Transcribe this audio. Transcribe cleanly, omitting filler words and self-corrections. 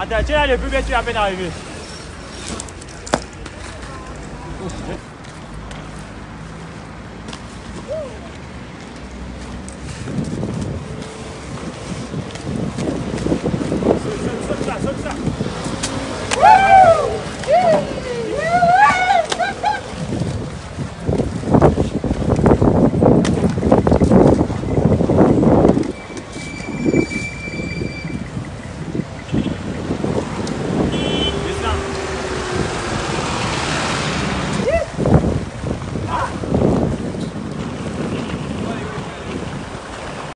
Attends, tiens, le plus vite, tu as à peine arrivé. Oh,